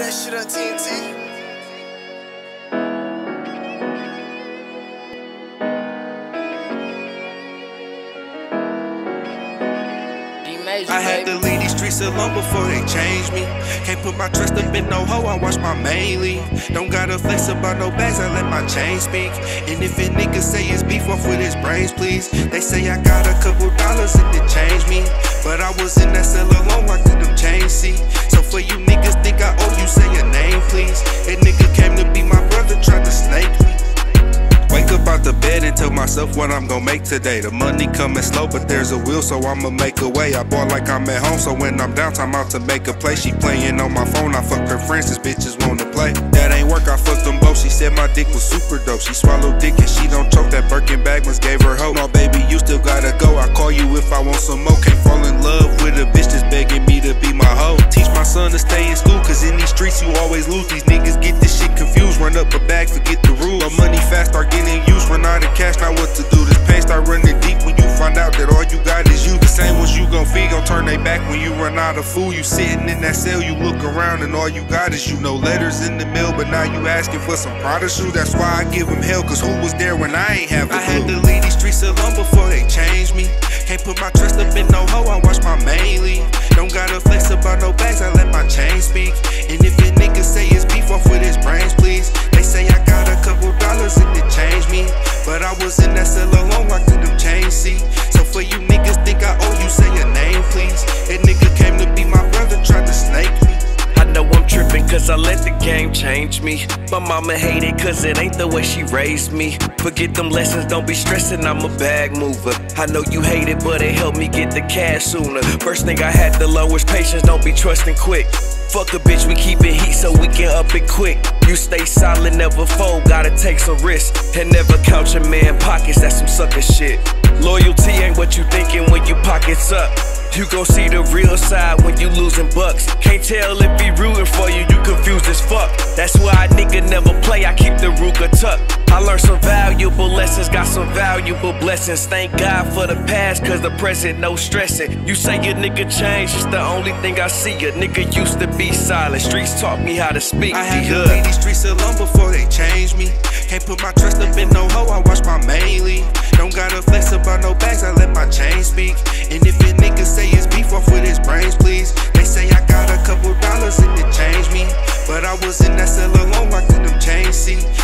that shit on TNT. I had to leave these streets alone before they changed me. Can't put my trust up in no hoe, I watch my main leave. Don't gotta flex about no bags, I let my chain speak. And if a nigga say it's beef, off with his brains, please. They say I got a couple dollars and it changed me, but I was in that cell alone, I couldn't change, see. So for you niggas think I owe you, say your name, please. That nigga came to be my brother, tried to snake me. Wake up out the bed and tell myself what I'm gonna make today. The money coming slow, but there's a will, so I'ma make a way. I bought like I'm at home, so when I'm downtown, I'm out to make a play. She playing on my phone, I fucked her friends, this bitches wanna play. That ain't work, I fucked them both. She said my dick was super dope. She swallowed dick and she don't choke. That Birkin bag must gave her hope. No, baby, you still gotta go. I call you if I want some more. Can't fall in love with a bitch that's begging me to be my hoe. Teach my son to stay in school, cause in these streets you always lose. These niggas get this shit confused. Run up a bag, forget the rules. But money fast, start getting used. Run out of cash, now what to do? This pain start running deep when you find out that all you got is you. The same ones you gon' feed gon' turn they back when you run out of food. You sitting in that cell, you look around and all you got is you. No letters in the mail, but now you asking for some Prada shoes. That's why I give them hell, cause who was there when I ain't have a clue? I had to leave these streets alone before they changed me. Can't put my trust up in no hoe, I watch my main leave. Don't gotta flex about no bags, I let my chain speak. And if a nigga say it's beef, off with his brains, please. They say I got a couple dollars and it changed me, but I was in that cell alone, I couldn't change, see. So for you niggas think I owe you, say your name, please. That nigga came to be my brother, tried to snake me. I know I'm tripping cause I let the game change me. My mama hate it cause it ain't the way she raised me. Forget them lessons, don't be stressing, I'm a bag mover. I know you hate it, but it helped me get the cash sooner. First thing I had to learn was patience, don't be trusting quick. Fuck a bitch, we keep it heat so we can up it quick. You stay solid, never fold, gotta take some risks. And never count your man pockets, that's some sucker shit. Loyalty ain't what you thinking when you pockets up. You gon' see the real side when you losing bucks. Can't tell if he rooting for you, you confused as fuck. That's why a nigga never play, I keep the Ruger tucked. I learned some valuable lessons, got some valuable blessings. Thank God for the past, cause the present, no stressing. You say your nigga changed, it's the only thing I see. A nigga used to be silent, streets taught me how to speak. I had to leave these streets alone before they changed me. Can't put my trust up in no hoe, I watch my main leave. Don't gotta flex about no bags, I let my chain speak. And if a nigga say it's beef, off with his brains, please. They say I got a couple dollars and it changed me, but I was in that cell alone, I couldn't change, see.